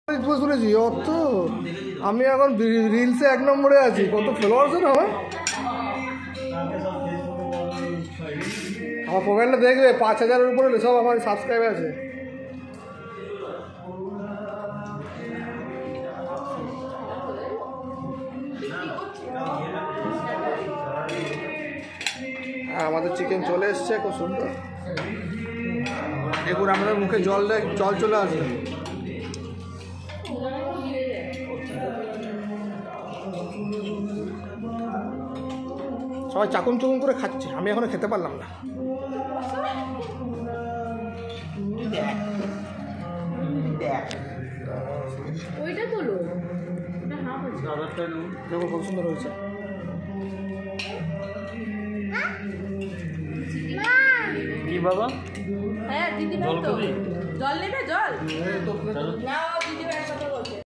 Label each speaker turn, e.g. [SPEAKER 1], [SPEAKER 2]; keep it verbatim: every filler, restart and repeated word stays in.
[SPEAKER 1] শুনেছি অত আমি এখন রিলসে এক নম্বরে আছি। কত ফলোয়ার্স না আমার আমার প্রোফাইলটা দেখবে পাঁচ হাজারের উপরে সব আমার সাবস্ক্রাইব আছে। আমাদের চিকেন চলে এসছে, খুব সুন্দর। দেখুন আমাদের মুখে জল দেয়, জল চলে আসে। সবাই চাকুন চুকুন করে খাচ্ছে, আমি এখনো খেতে পারলাম না। দেখুন খুব সুন্দর হয়েছে।
[SPEAKER 2] কি বাবা?
[SPEAKER 3] হ্যাঁ দিদি জল নেবে, জল